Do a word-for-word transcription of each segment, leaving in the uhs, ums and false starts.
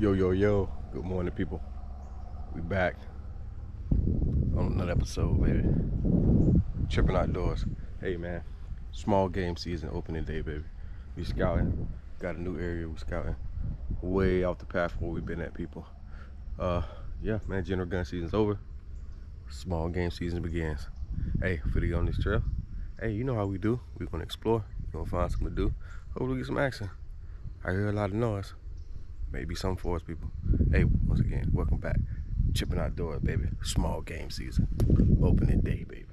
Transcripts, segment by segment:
Yo, yo, yo. Good morning, people. We back on another episode, baby. Tripping outdoors. Hey, man. Small game season, opening day, baby. We scouting. Got a new area we scouting. Way off the path where we've been at, people. Uh, yeah, man. General gun season's over. Small game season begins. Hey, for the on this trail. Hey, you know how we do. We're gonna explore. We're gonna find something to do. Hopefully get some action. I hear a lot of noise. Maybe something for us, people. Hey, once again, welcome back. Tripping outdoors, baby. Small game season. Opening day, baby.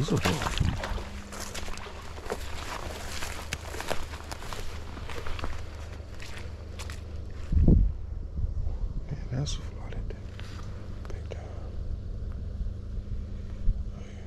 he's okay. Man, that's flooded. Big time. Oh, yeah.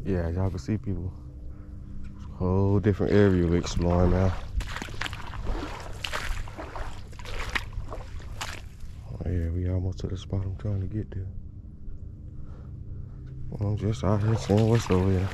Yeah, y'all can see people. Whole different area we're exploring now. Oh yeah, we almost to the spot I'm trying to get to. I'm just out here seeing what's over here.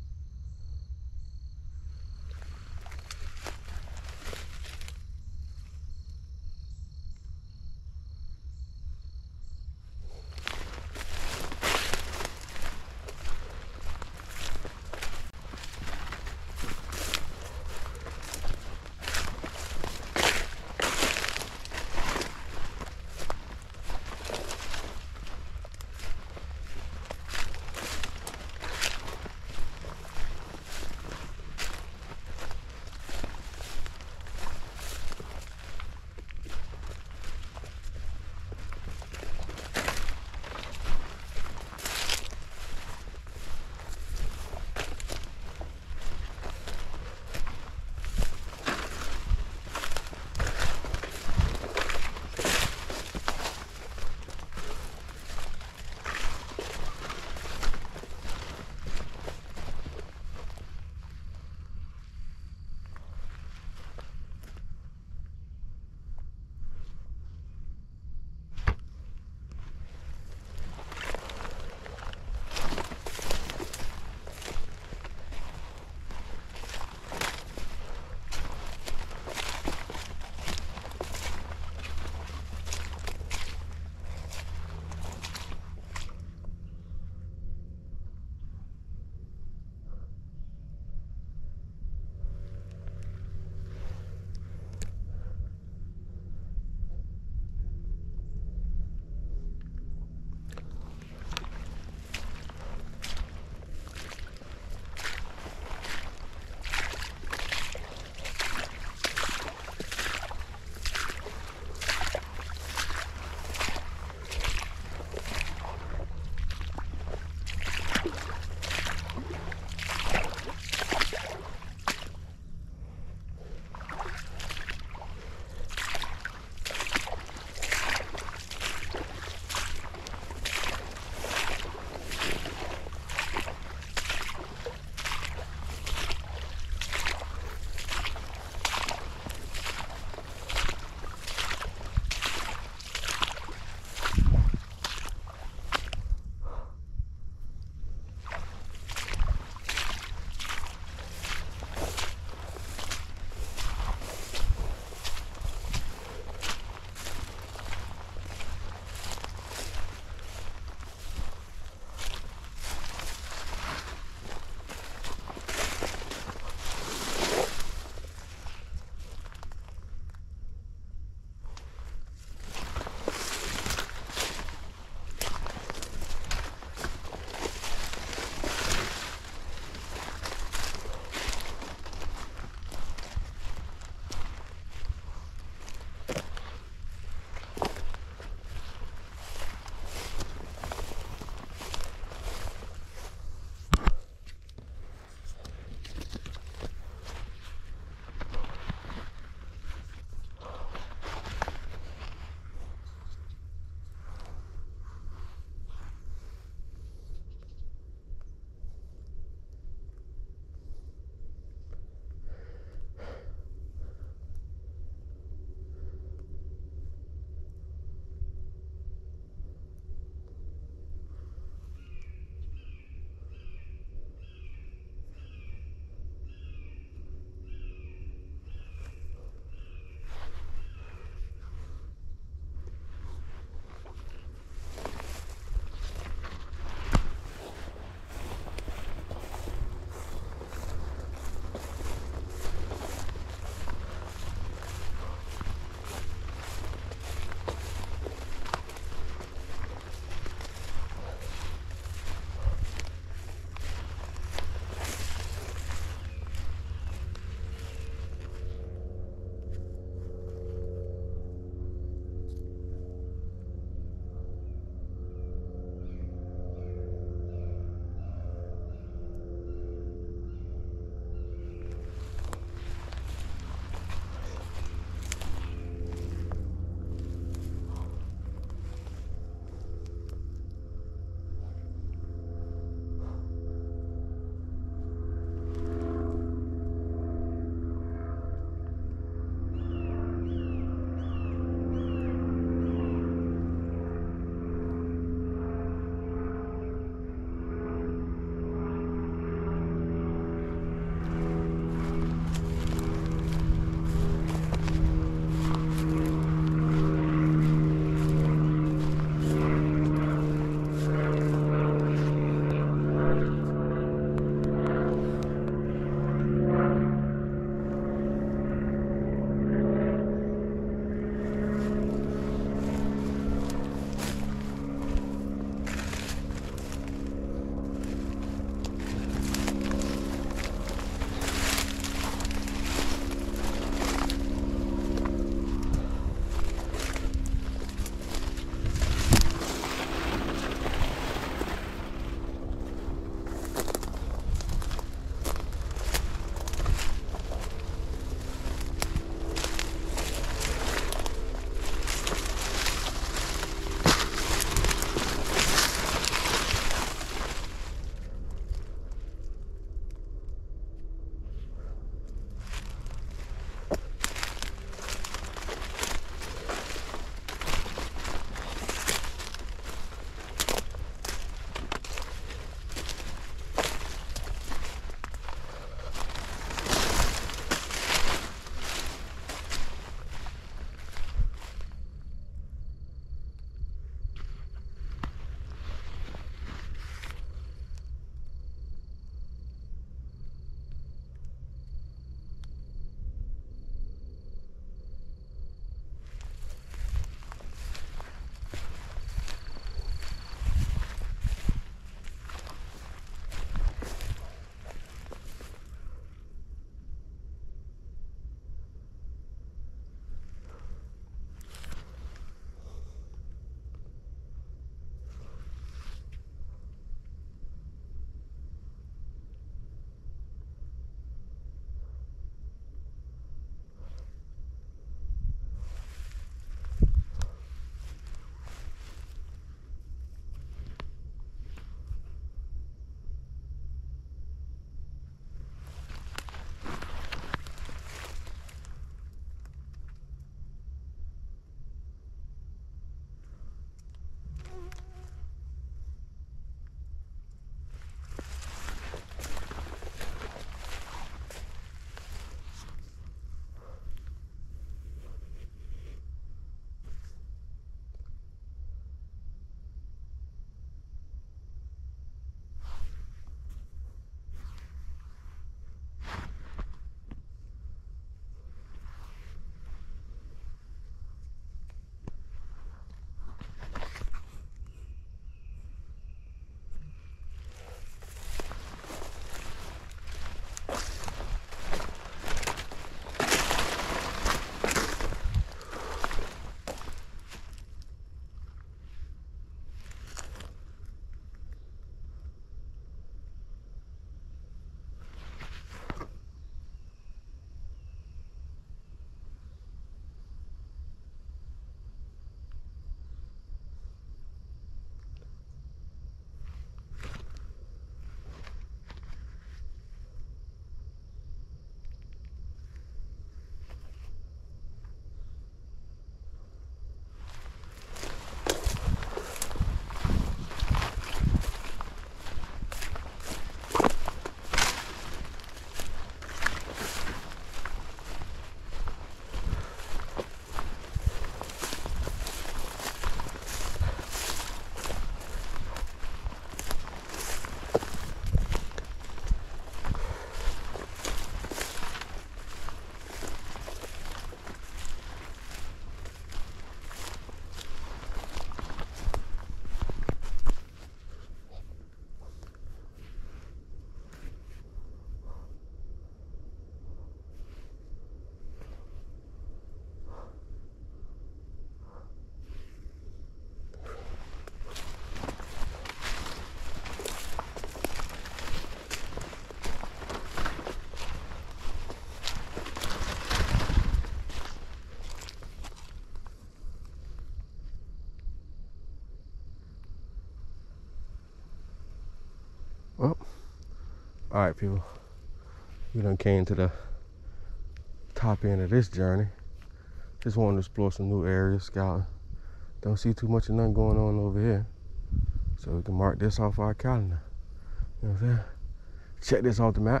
Well, all right, people. We done came to the top end of this journey. Just wanted to explore some new areas, scouting. Don't see too much of nothing going on over here. So we can mark this off our calendar. You know what I'm saying? Check this off the map.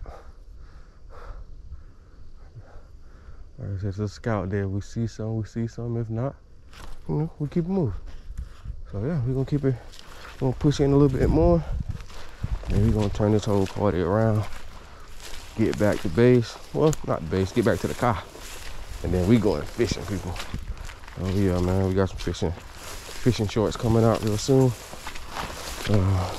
Like I said, it's a scout there. We see some, we see some. If not, you know, we keep it moving. So yeah, we're gonna keep it, we're gonna push in a little bit more. And we're gonna turn this whole party around. Get back to base. Well, not base, get back to the car. And then we going fishing, people. Oh yeah, man, we got some fishing, fishing shorts coming out real soon. Uh,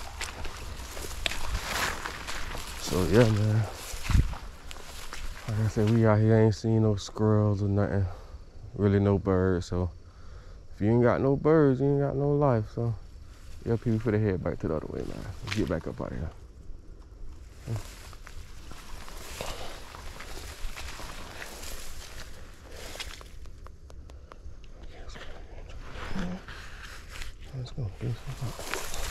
so yeah, man. Like I said, we out here ain't seen no squirrels or nothing. Really no birds. So if you ain't got no birds, you ain't got no life. So yeah, people put their head back to the other way, man. Let's get back up out of here. Okay. Let's go. Get some up.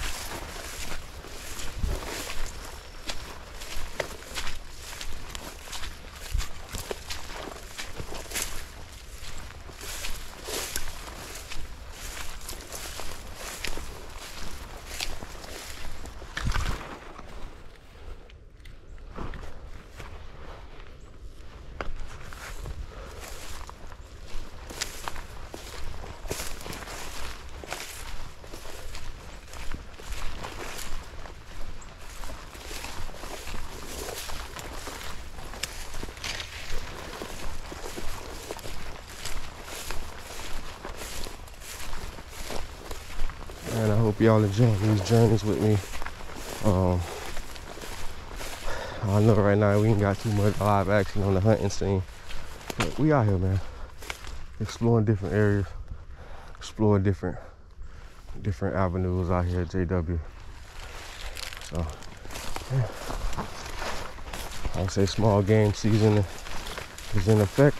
And I hope y'all enjoying these journeys with me. Um, I know right now we ain't got too much live action on the hunting scene, but we out here, man, exploring different areas, exploring different different avenues out here at J W. So, yeah. I would say small game season is in effect.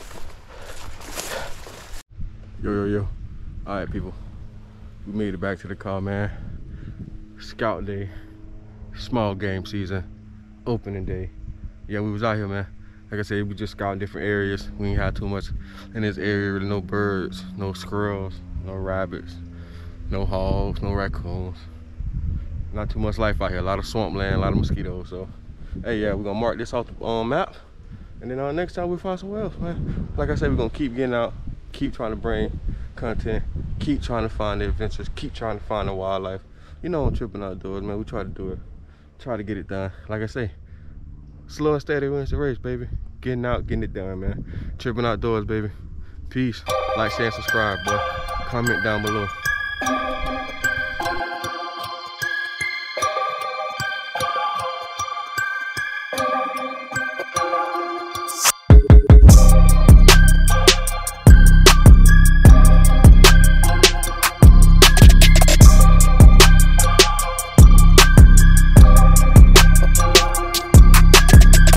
Yo, yo, yo. All right, people. We made it back to the car, man. Scout day, small game season, opening day. Yeah, we was out here, man. Like I said, we just scouting different areas. We ain't had too much in this area, really no birds, no squirrels, no rabbits, no hogs, no raccoons. Not too much life out here, a lot of swampland, a lot of mosquitoes. So, hey, yeah, we're gonna mark this off the um, map. And then uh, next time we find somewhere else, man. Like I said, we're gonna keep getting out, keep trying to bring content, keep trying to find the adventures, keep trying to find the wildlife. You know, I'm tripping outdoors, man. We try to do it, try to get it done. Like I say, slow and steady wins the race, baby. Getting out, getting it done, man. Tripping outdoors, baby. Peace. Like, share, and subscribe, boy. Comment down below.